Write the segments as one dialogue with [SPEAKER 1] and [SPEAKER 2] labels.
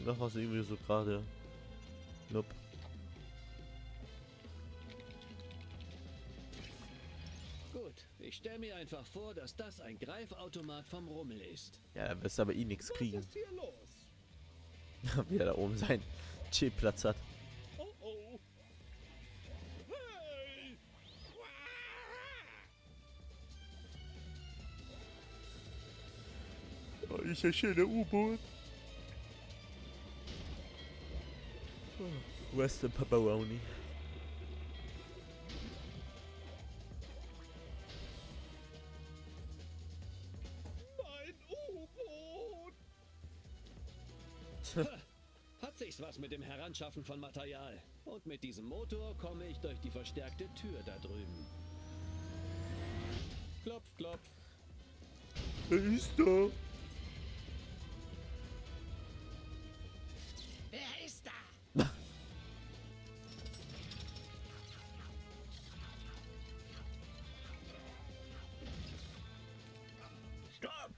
[SPEAKER 1] noch was irgendwie so gerade? Nope.
[SPEAKER 2] Gut, ich stelle mir einfach vor, dass das ein Greifautomat vom Rummel ist.
[SPEAKER 1] Ja, da wirst du aber eh nichts kriegen.
[SPEAKER 3] Was ist hier los?
[SPEAKER 1] Wie er da oben seinen Chillplatz hat.
[SPEAKER 3] Oh oh. Hey!
[SPEAKER 1] Oh, ist ein schöner U-Boot. Western Pepperoni.
[SPEAKER 3] Mein U-Boot!
[SPEAKER 2] Hat sich's was mit dem Heranschaffen von Material. Und mit diesem Motor komme ich durch die verstärkte Tür da drüben. Klopf, klopf.
[SPEAKER 1] Wer ist da?
[SPEAKER 2] Wer ist da?
[SPEAKER 3] Stopp!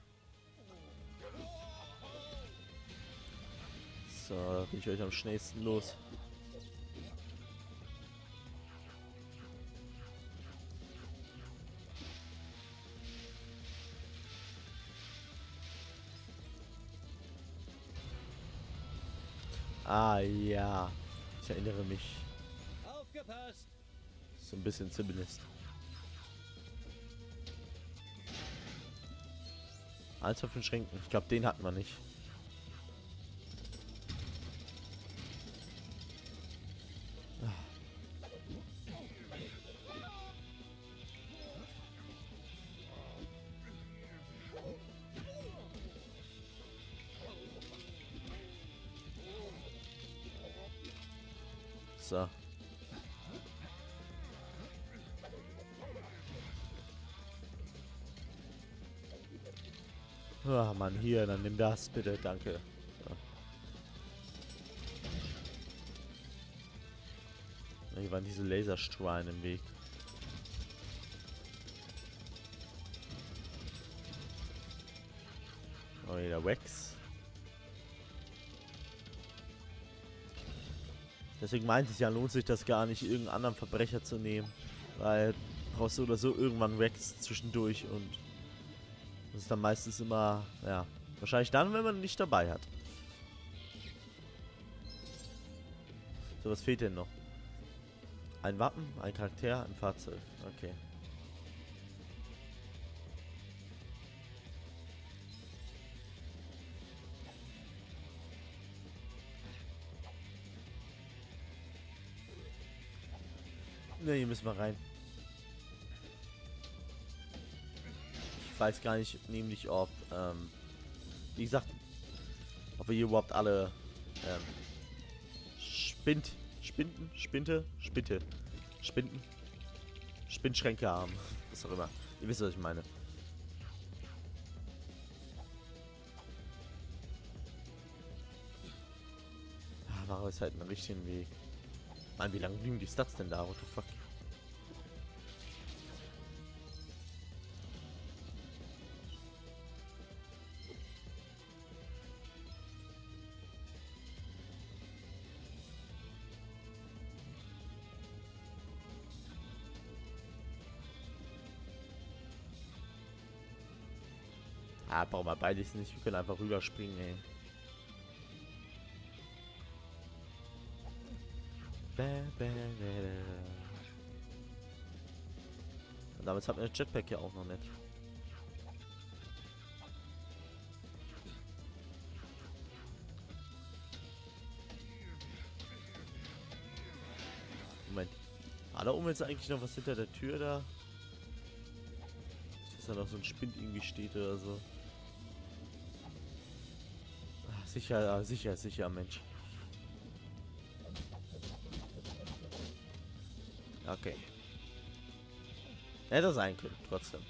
[SPEAKER 1] So, da bin ich euch am schnellsten los. Ah ja, ich erinnere mich.
[SPEAKER 2] Aufgepasst!
[SPEAKER 1] So ein bisschen zumindest. 1 von 5 Schränken. Ich glaube, den hatten wir nicht. So. Ah, Mann, hier, dann nimm das bitte, danke. So. Hier waren diese Laserstrahlen im Weg. Oh, hier der Wax. Deswegen meinte ich ja, lohnt sich das gar nicht, irgendeinen anderen Verbrecher zu nehmen. Weil brauchst du oder so irgendwann Wax zwischendurch und das ist dann meistens immer, ja, wahrscheinlich dann, wenn man ihn nicht dabei hat. So, was fehlt denn noch? Ein Wappen, ein Charakter, ein Fahrzeug. Okay. Ne, hier müssen wir rein. Ich weiß gar nicht, nämlich ob, wie gesagt, ob wir hier überhaupt alle, Spinnschränke haben. Was auch immer. Ihr wisst, was ich meine. Mach es halt einen richtigen Weg. Mann, wie lange blieben die Stats denn da? What the fuck? Ah, brauchen wir beides nicht. Wir können einfach rüberspringen, ey. Und damit hat man das Jetpack ja auch noch nicht. Moment. Ah, da oben ist eigentlich noch was hinter der Tür da. Dass da noch so ein Spind irgendwie steht oder so. Ach, sicher, sicher, Mensch. Okay. Hätte sein können, trotzdem.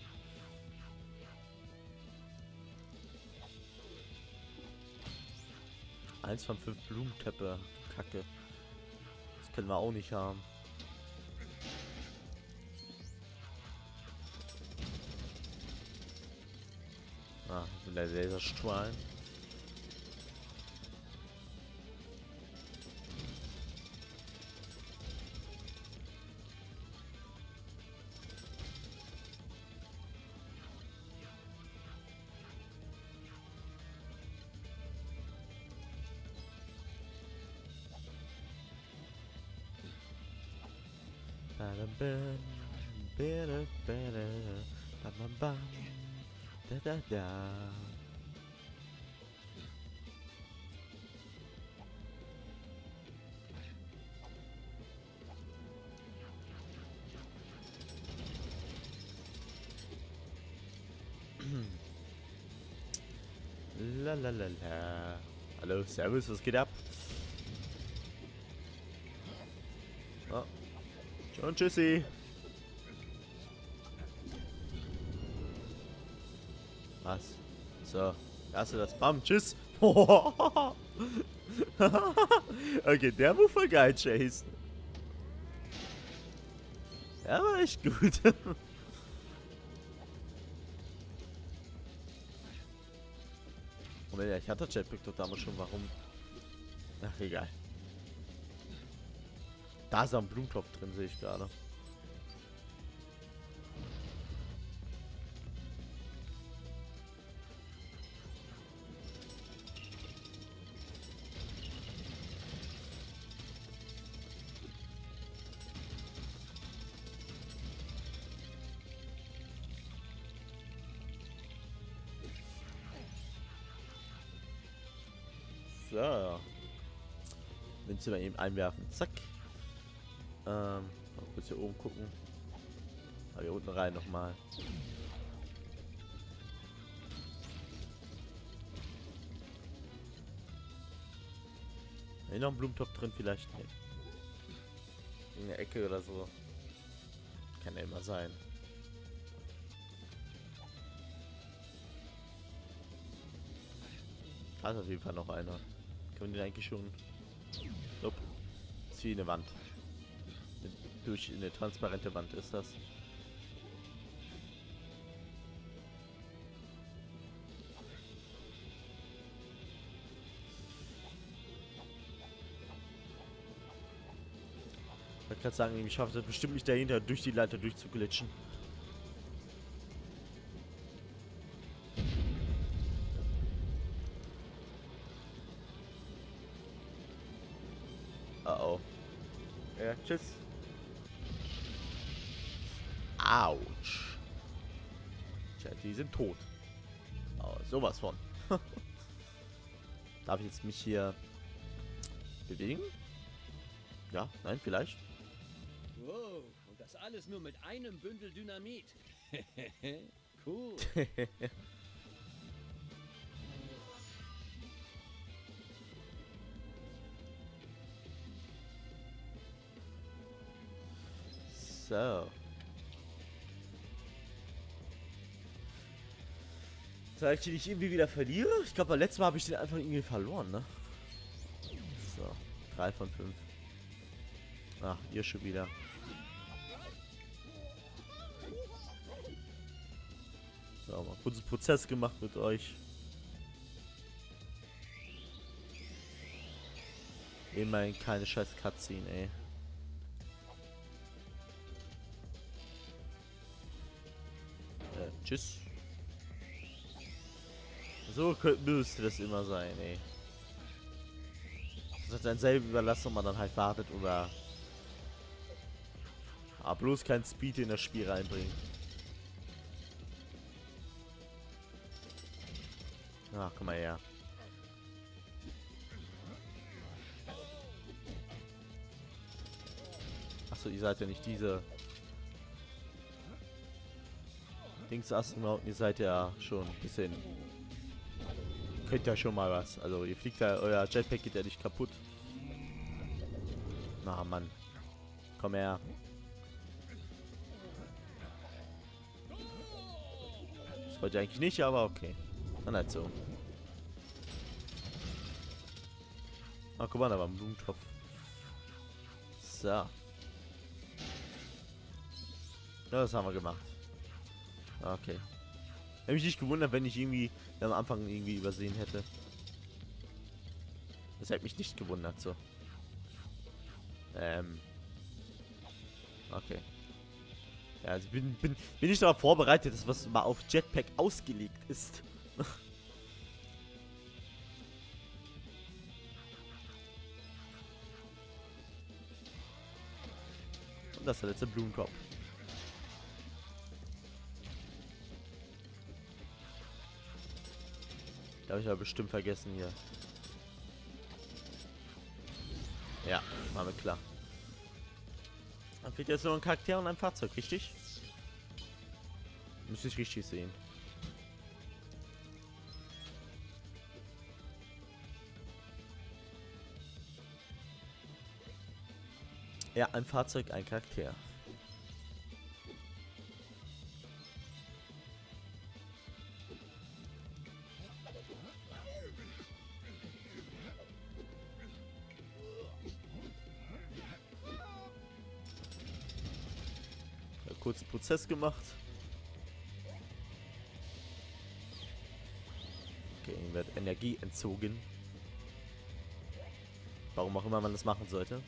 [SPEAKER 1] Eins von 5 Blumentöpfe. Kacke. Das können wir auch nicht haben. Ah, sind der Laserstrahlen. Da, da, da. La la la la. Hallo, Servus, was geht ab? Oh. Schon tschüssi. Was? So, hast du das? Bam, tschüss. Okay, der war voll geil, Chase. Der war echt gut. Moment, ja, ich hatte Jetpack doch damals schon, warum? Ach, egal. Da ist ein Blumentopf drin, sehe ich gerade. So. Münze mal eben einwerfen. Zack. Mal kurz hier oben gucken. Aber hier unten rein nochmal. Hier noch ein Blumentopf drin vielleicht? Nee. In der Ecke oder so. Kann ja immer sein. Da ist auf jeden Fall noch einer. Können wir den eigentlich schon... Nope. Ist wie eine Wand. Durch eine transparente Wand ist das. Ich wollte gerade sagen, ich schaffe das bestimmt nicht dahinter, durch die Leiter durchzuglitschen. Oh. Ja, tschüss. Autsch. Tja, die sind tot. Oh, sowas von. Darf ich jetzt mich hier bewegen? Ja, nein, vielleicht.
[SPEAKER 2] Wow, und das alles nur mit einem Bündel Dynamit. Cool.
[SPEAKER 1] So. Soll ich den nicht irgendwie wieder verliere? Ich glaube, beim letzten Mal habe ich den einfach irgendwie verloren, ne? So. 3 von 5. Ach, ihr schon wieder. So, mal kurz einen Prozess gemacht mit euch. Immerhin keine scheiß Cutscene, ey. Tschüss. So müsste das immer sein, ey. Das hat sein selber überlassen, ob man dann halt wartet oder... Aber bloß kein Speed in das Spiel reinbringen. Ach, komm mal her. Achso, ihr seid ja nicht diese... Dings-Astronauten, ihr seid ja schon ein bisschen... Könnt ja schon mal was. Also ihr fliegt ja, euer Jetpack geht ja nicht kaputt. Na Mann. Komm her. Das wollte ich eigentlich nicht, aber okay. Dann halt so. Ah, guck mal, da war ein Blumentopf. So. Ja, das haben wir gemacht. Okay. Hätte mich nicht gewundert, wenn ich irgendwie am Anfang irgendwie übersehen hätte. Das hätte mich nicht gewundert, so. Okay. Ja, also bin ich darauf vorbereitet, dass was mal auf Jetpack ausgelegt ist. Und das ist der letzte Blumenkopf. Da habe ich aber bestimmt vergessen hier. Ja, war mir klar. Dann fehlt jetzt nur ein Charakter und ein Fahrzeug, richtig? Müsste ich richtig sehen. Ja, ein Fahrzeug, ein Charakter. Kurzen Prozess gemacht. Okay, ihm wird Energie entzogen. Warum auch immer man das machen sollte.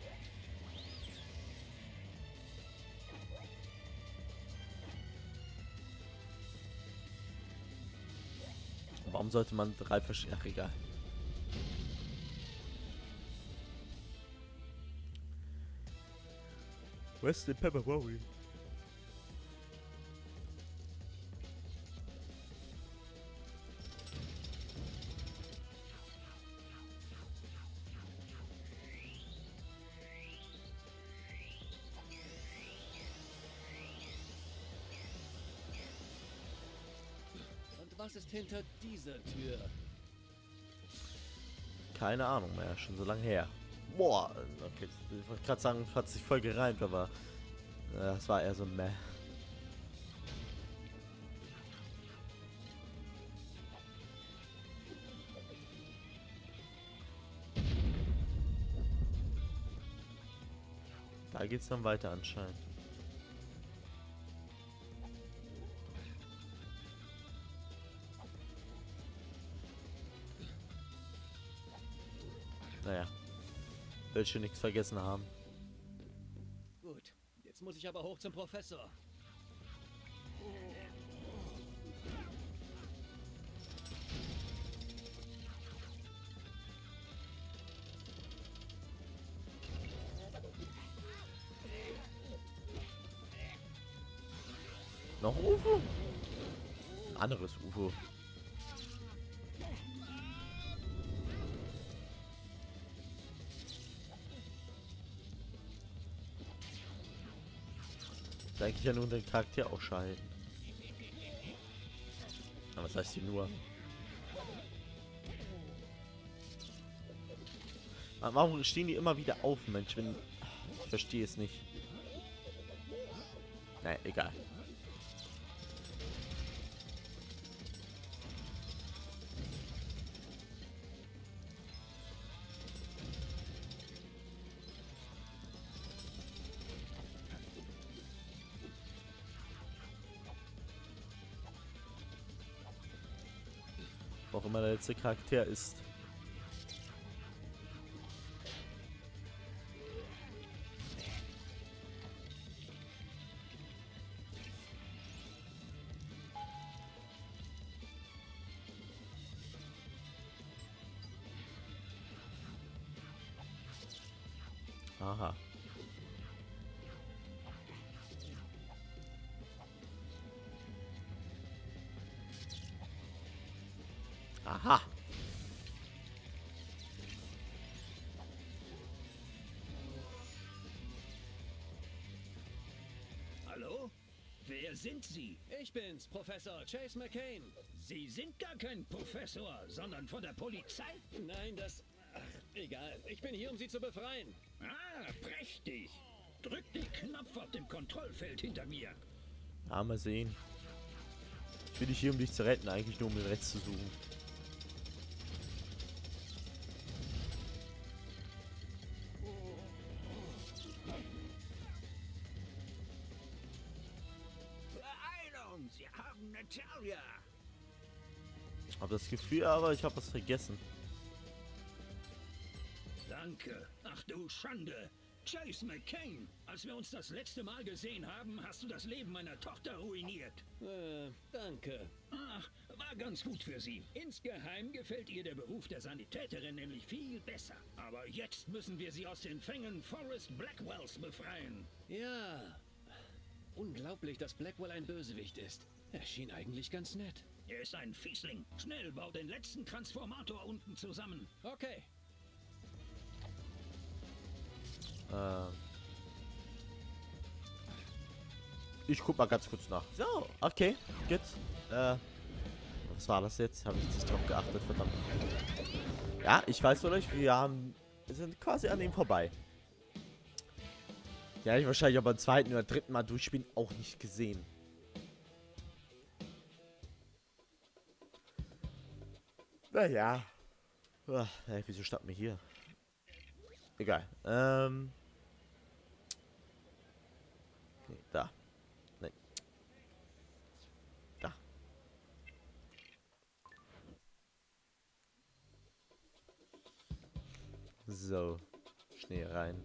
[SPEAKER 1] Warum sollte man 3 verschiedene... Ach, egal. Weston Pepperoni.
[SPEAKER 2] Und was ist hinter dieser Tür?
[SPEAKER 1] Keine Ahnung mehr, schon so lange her. Boah, okay, ich wollte gerade sagen, hat sich voll gereimt, aber das war eher so ein Meh. Da geht's dann weiter anscheinend. Naja. Will schon nichts vergessen haben.
[SPEAKER 2] Gut, jetzt muss ich aber hoch zum Professor.
[SPEAKER 1] Noch ein UFO? Anderes UFO. Da eigentlich ja nur den Charakter ausschalten. Aber was heißt hier nur? Warum stehen die immer wieder auf, Mensch? Wenn... Ich verstehe es nicht. Naja, egal. Wo auch immer der letzte Charakter ist. Aha. Aha.
[SPEAKER 3] Hallo? Wer sind Sie?
[SPEAKER 2] Ich bin's, Professor Chase McCain.
[SPEAKER 3] Sie sind gar kein Professor, sondern von der Polizei?
[SPEAKER 2] Nein, das... Ach, egal. Ich bin hier, um Sie zu befreien.
[SPEAKER 3] Ah, prächtig. Drück den Knopf auf dem Kontrollfeld hinter mir.
[SPEAKER 1] Ja, mal sehen. Ich bin nicht hier, um dich zu retten, eigentlich nur um den Rest zu suchen.
[SPEAKER 3] Beeilung, Sie haben Natalia.
[SPEAKER 1] Hab das Gefühl, aber ich habe was vergessen.
[SPEAKER 3] Danke. Ach du Schande. Chase McCain, als wir uns das letzte Mal gesehen haben, hast du das Leben meiner Tochter ruiniert.
[SPEAKER 2] Danke.
[SPEAKER 3] Ach, war ganz gut für Sie. Insgeheim gefällt ihr der Beruf der Sanitäterin nämlich viel besser. Aber jetzt müssen wir Sie aus den Fängen Forrest Blackwells befreien.
[SPEAKER 2] Ja. Unglaublich, dass Blackwell ein Bösewicht ist. Er schien eigentlich ganz nett.
[SPEAKER 3] Er ist ein Fiesling. Schnell, baut den letzten Transformator unten zusammen.
[SPEAKER 2] Okay.
[SPEAKER 1] Ich guck mal ganz kurz nach. So, okay, gut. Was war das jetzt? Habe ich jetzt nicht drauf geachtet, verdammt. Ja, ich weiß von euch, wir sind quasi an ihm vorbei. Ja, ich wahrscheinlich aber beim zweiten oder dritten Mal durchspielen auch nicht gesehen. Naja. Hey, wieso starten wir hier? Egal. Nee, da. Nee. Da. So. Schnee rein.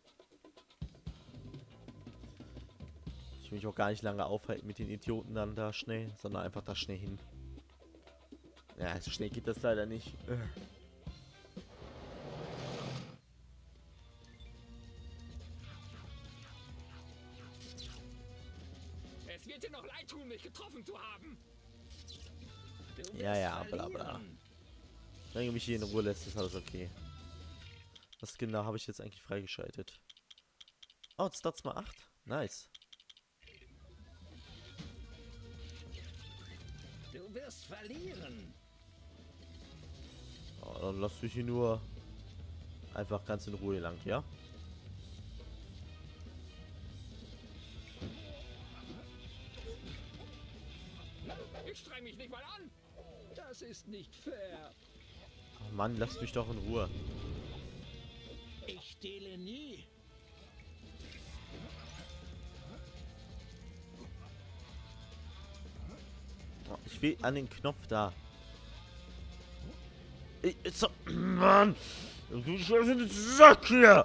[SPEAKER 1] Ich will mich auch gar nicht lange aufhalten mit den Idioten dann da Schnee, sondern einfach da Schnee hin. Ja, so schnell geht das leider nicht.
[SPEAKER 3] Es wird dir noch leid tun, mich getroffen zu haben.
[SPEAKER 1] Ja, bla bla. Wenn du mich hier in Ruhe lässt, ist alles okay. Was genau habe ich jetzt eigentlich freigeschaltet? Oh, Stats mal 8. Nice.
[SPEAKER 3] Du wirst verlieren.
[SPEAKER 1] Oh, dann lass dich hier nur einfach ganz in Ruhe lang, ja?
[SPEAKER 3] Ich streng mich nicht mal an. Das ist nicht fair.
[SPEAKER 1] Oh Mann, lass mich doch in Ruhe.
[SPEAKER 3] Ich stehle nie.
[SPEAKER 1] Oh, ich will an den Knopf da. So, Mann! Du scheiße Sack hier!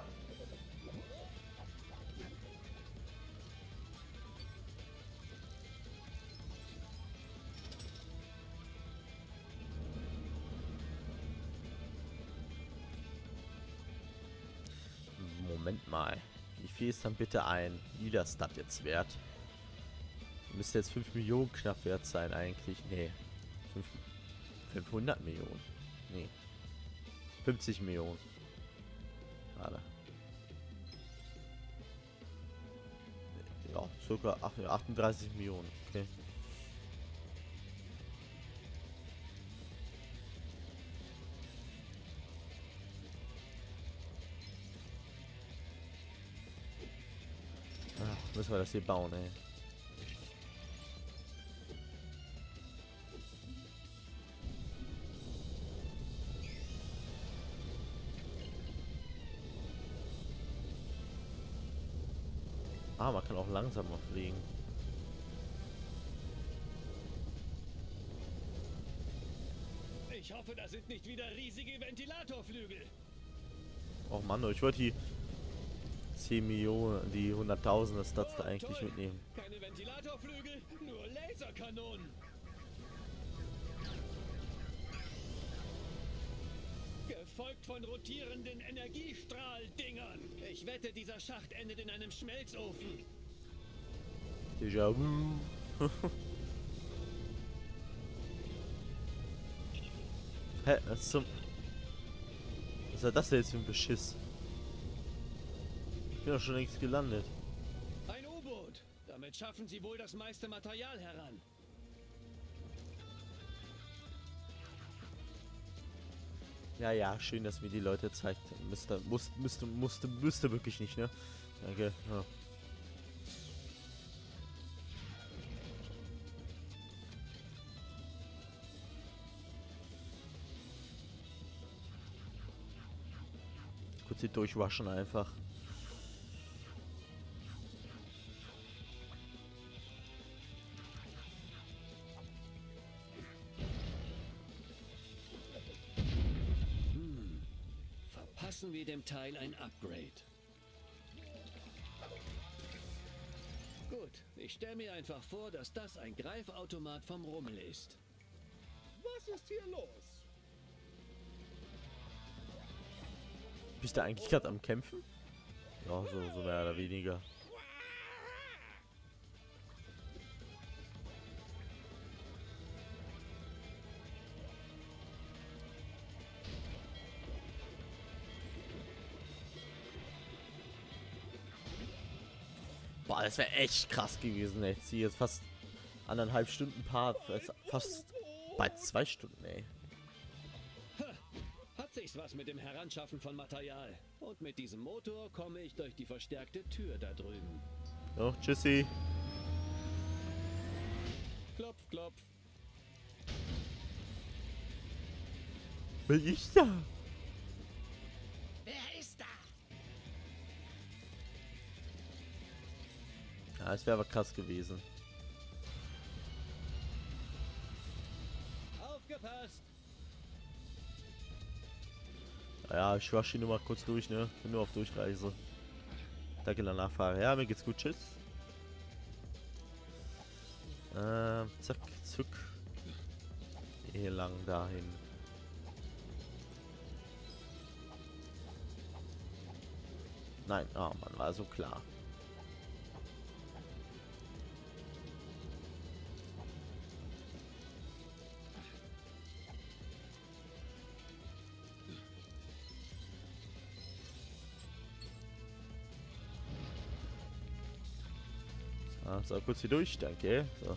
[SPEAKER 1] Moment mal. Wie viel ist dann bitte ein Leader-Stat jetzt wert? Müsste jetzt 5 Millionen knapp wert sein eigentlich. Nee. 500 Millionen. Nee. 50 Millionen. Warte. Ja, circa 38 Millionen. Okay. Müssen wir das hier bauen, ey. Ah, man kann auch langsamer fliegen.
[SPEAKER 2] Ich hoffe, das sind nicht wieder riesige Ventilatorflügel.
[SPEAKER 1] Och Mann, ich wollte die 10 Millionen, die 100.000er Stats da eigentlich
[SPEAKER 2] toll.
[SPEAKER 1] mitnehmen.
[SPEAKER 2] Keine Ventilatorflügel, nur Laserkanonen. Gefolgt von rotierenden Energiestrahldingern. Ich wette, dieser Schacht endet in einem Schmelzofen.
[SPEAKER 1] Déjà vu. Hä, was zum... Was ist das denn jetzt für ein Beschiss? Ich bin doch schon längst gelandet.
[SPEAKER 2] Ein U-Boot. Damit schaffen sie wohl das meiste Material heran.
[SPEAKER 1] Ja, ja, schön, dass mir die Leute zeigt. Müsste wirklich nicht, ne? Danke. Ja. Kurz hier durchwaschen einfach.
[SPEAKER 2] Verpassen wir dem Teil ein Upgrade. Gut, ich stelle mir einfach vor, dass das ein Greifautomat vom Rummel ist. Was ist hier los?
[SPEAKER 1] Bist du eigentlich gerade am Kämpfen? Ja, so mehr oder weniger. Boah, das wäre echt krass gewesen, ey. Jetzt hier jetzt fast 1,5 Stunden Part. Fast bei 2 Stunden, ey.
[SPEAKER 2] Hat sich's was mit dem Heranschaffen von Material. Und mit diesem Motor komme ich durch die verstärkte Tür da drüben.
[SPEAKER 1] So, tschüssi.
[SPEAKER 2] Klopf, klopf.
[SPEAKER 1] Wer ist da?
[SPEAKER 2] Wer ist da?
[SPEAKER 1] Ja, das wäre aber krass gewesen.
[SPEAKER 2] Aufgepasst!
[SPEAKER 1] Ja, ich wasche ihn nur mal kurz durch, ne? Bin nur auf Durchreise. Danke der Nachfrage. Ja, mir geht's gut, tschüss. Zack, zuck. Hier lang dahin. Nein, oh Mann, war so klar. So, kurz hier durch, danke. So.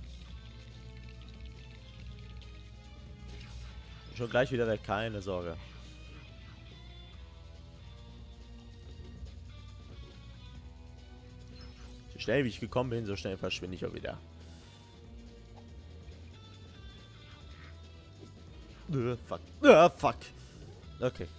[SPEAKER 1] Schon gleich wieder weg, keine Sorge. So schnell wie ich gekommen bin, so schnell verschwinde ich auch wieder. Fuck. Fuck. Okay.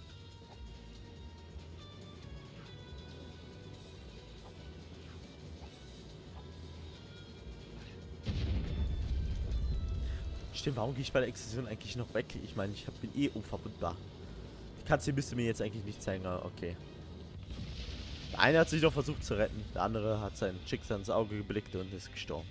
[SPEAKER 1] Stimmt, warum gehe ich bei der Exkursion eigentlich noch weg? Ich meine, ich bin eh unverwundbar. Die Katze müsste mir jetzt eigentlich nicht zeigen, aber okay. Der eine hat sich doch versucht zu retten, der andere hat sein Schicksal ins Auge geblickt und ist gestorben.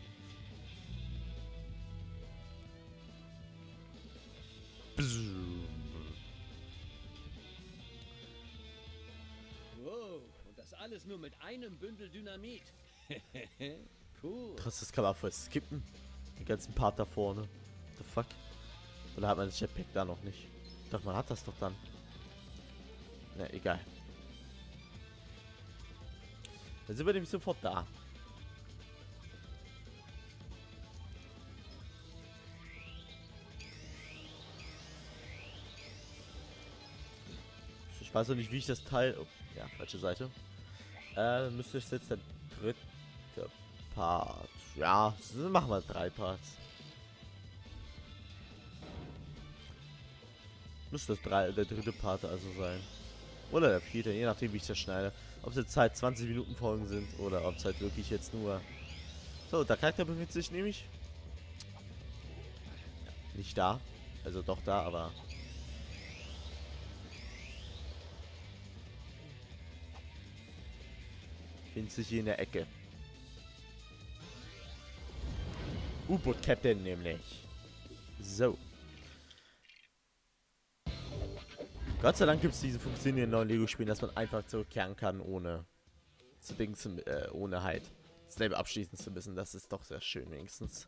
[SPEAKER 2] Wow, und das alles nur mit einem Bündel Dynamit. Cool.
[SPEAKER 1] Krass, das kann man voll skippen. Den ganzen Part da vorne. The fuck? Oder hat man das Jetpack da noch nicht? Ich dachte, man hat das doch dann. Na, egal. Dann sind wir nämlich sofort da. Ich weiß noch nicht, wie ich das Teil... Oh, ja, falsche Seite. Müsste ich jetzt der dritte Part... Ja, machen wir 3 Parts. Müsste das der dritte Part also sein. Oder der 4, je nachdem wie ich das schneide. Ob es jetzt halt 20 Minuten Folgen sind oder ob es halt wirklich jetzt nur... So, der Charakter befindet sich nämlich... Nicht da. Also doch da, aber... Findet sich hier in der Ecke. U-Boot Captain nämlich. So. Gott sei Dank gibt es diese Funktion in den neuen Lego-Spielen, dass man einfach zurückkehren kann, ohne ohne halt das Level abschließen zu müssen. Das ist doch sehr schön wenigstens.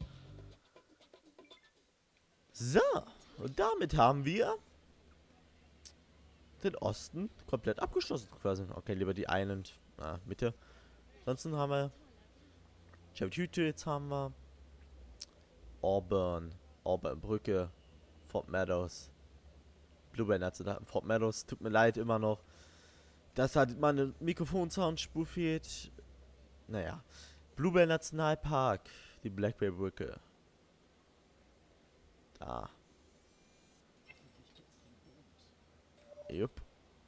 [SPEAKER 1] So, und damit haben wir den Osten komplett abgeschlossen quasi. Okay, lieber die Island Mitte. Ansonsten haben wir Chavitute, jetzt haben wir Auburn Brücke, Fort Meadows. Bluebell National Fort Meadows, tut mir leid immer noch, dass halt meine Mikrofon-Soundspur fehlt. Naja. Bluebell Nationalpark, die Blackberry Brücke. Da. Jupp.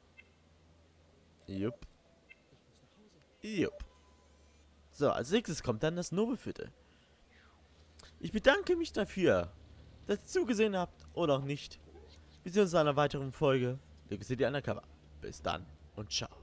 [SPEAKER 1] Jupp. Jupp. So, als nächstes kommt dann das Nobelviertel. Ich bedanke mich dafür, dass ihr zugesehen habt oder auch nicht. Wir sehen uns in einer weiteren Folge. Lego City Undercover. Bis dann und ciao.